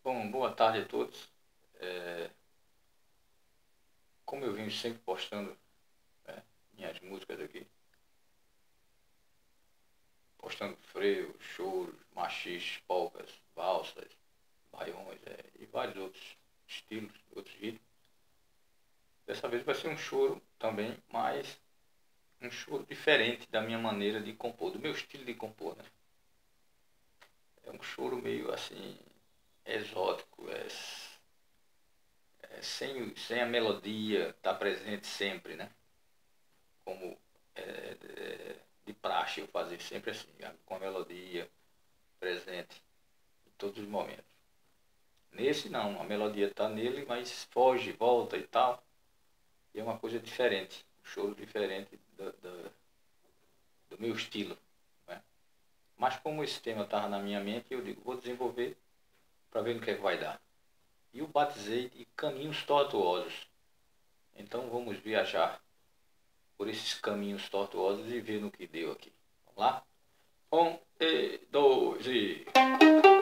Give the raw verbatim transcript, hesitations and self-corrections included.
Bom, boa tarde a todos. É, como eu venho sempre postando, né, minhas músicas aqui, postando freio, choros, machixe, polcas, valsas, baiões é, e vários outros estilos, outros ritmos. Dessa vez vai ser um choro também, mas um choro diferente da minha maneira de compor, do meu estilo de compor, né? É um choro meio assim, exótico, é, é sem, sem a melodia estar presente sempre, né? Como é, é, de praxe eu fazer sempre assim, com a melodia presente em todos os momentos. Nesse não, a melodia está nele, mas foge, volta e tal, e é uma coisa diferente, um choro diferente do, do, do meu estilo, né? Mas como esse tema estava na minha mente, eu digo, vou desenvolver para ver no que é que vai dar. E o batizei de Caminhos Tortuosos. Então vamos viajar por esses caminhos tortuosos e ver no que deu aqui. Vamos lá? Um e dois e...